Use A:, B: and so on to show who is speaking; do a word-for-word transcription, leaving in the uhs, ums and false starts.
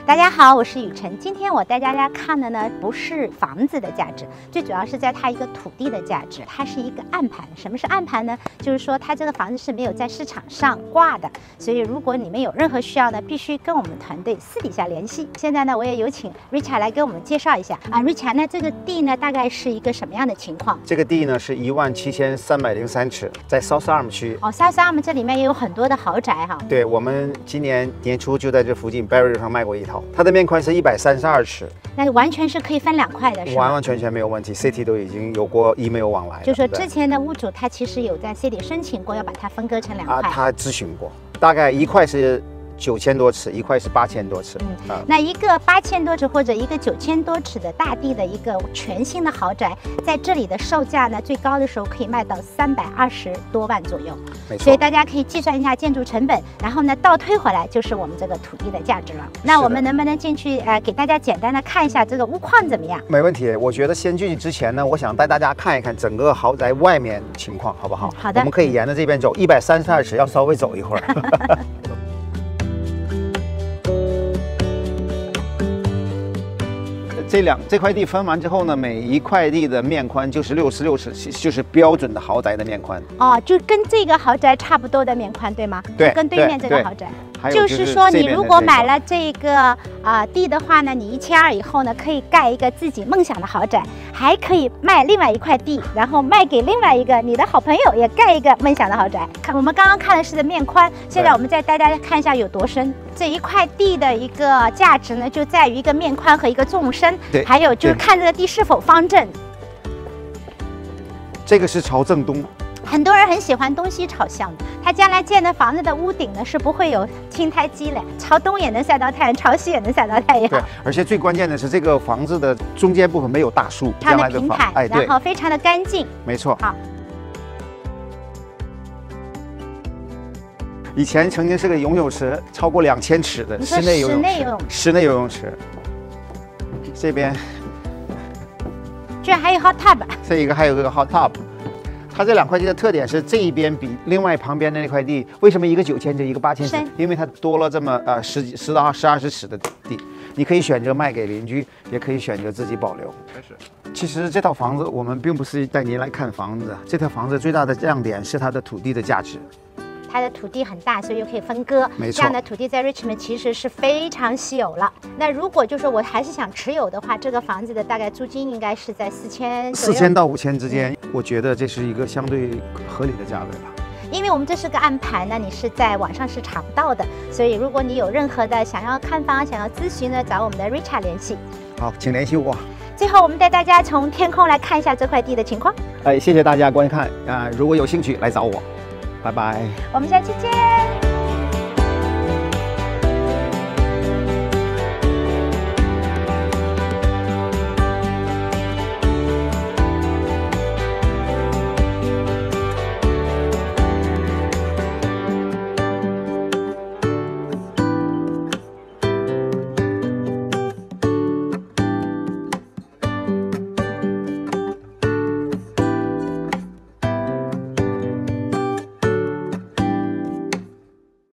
A: 大家好，我是雨辰。今天我带大家看的呢，不是房子的价值，最主要是在它一个土地的价值。它是一个暗盘。什么是暗盘呢？就是说它这个房子是没有在市场上挂的，所以如果你们有任何需要呢，必须跟我们团队私底下联系。现在呢，我也有请 Richard 来给我们介绍一下啊 ，Richard， 那这个地呢，大概是一个什么样的情况？
B: 这个地呢是一万七千三百零三尺，在 South Arm 区。
A: 哦 ，South Arm 这里面也有很多的豪宅哈。
B: 对，我们今年年初就在这附近 Barrier 上卖过一套，它的面宽是一百三十二尺，
A: 那完全是可以分两块的，是吧？
B: 完完全全没有问题 ，City 都已经有过 email 往来。
A: 就说之前的屋主他其实有在 City 申请过，要把它分割成两块。
B: 啊，他咨询过，大概一块是九千多尺，一块是八千多尺。
A: 嗯，
B: 啊，
A: 那一个八千多尺或者一个九千多尺的大地的一个全新的豪宅，在这里的售价呢，最高的时候可以卖到三百二十多万左右。
B: 没错。
A: 所以大家可以计算一下建筑成本，然后呢倒推回来就是我们这个土地的价值了。那我们能不能进去呃给大家简单的看一下这个屋况怎么样？
B: 没问题。我觉得先进去之前呢，我想带大家看一看整个豪宅外面情况，好不好？
A: 嗯，好的。
B: 我们可以沿着这边走，一百三十二尺，要稍微走一会儿。这两这块地分完之后呢，每一块地的面宽就是六十六尺，就是标准的豪宅的面宽。
A: 哦，就跟这个豪宅差不多的面宽，对吗？
B: 对，
A: 跟对面这个豪宅。
B: 就
A: 就是说，你如果买了这个啊、呃、地的话呢，你一千二以后呢，可以盖一个自己梦想的豪宅，还可以卖另外一块地，然后卖给另外一个你的好朋友，也盖一个梦想的豪宅。看我们刚刚看的是的面宽，现在我们再带大家看一下有多深。这一块地的一个价值呢，就在于一个面宽和一个纵深，还有就是看这个地是否方正。
B: 这个是朝正东。
A: 很多人很喜欢东西朝向的，他将来建的房子的屋顶呢是不会有青苔积累，朝东也能晒到太阳，朝西也能晒到太阳。
B: 对，而且最关键的是这个房子的中间部分没有大树，
A: 非常的平坦，
B: 哎，
A: 然后非常的干净。
B: 没错。
A: 好。
B: 以前曾经是个游泳池，超过两千尺的室内游泳池。室内游泳池。这边
A: 居然还有 hot tub。
B: 这一个还有个 hot tub。它这两块地的特点是，这一边比另外旁边的那块地，为什么一个九千尺，一个八千尺？因为它多了这么呃十几、十到十二十尺的地，你可以选择卖给邻居，也可以选择自己保留。开始。其实这套房子我们并不是带您来看房子，这套房子最大的亮点是它的土地的价值。
A: 它的土地很大，所以又可以分割。
B: 没错，
A: 这样的土地在 Richmond 其实是非常稀有了。那如果就是我还是想持有的话，这个房子的大概租金应该是在四千
B: 四千到五千之间，嗯，我觉得这是一个相对合理的价位吧。
A: 因为我们这是个暗盘呢，你是在网上是查不到的，所以如果你有任何的想要看房、想要咨询呢，找我们的 Richard 联系。
B: 好，请联系我。
A: 最后，我们带大家从天空来看一下这块地的情况。
B: 哎，谢谢大家观看啊，呃！如果有兴趣来找我。拜拜，
A: 我们下期见。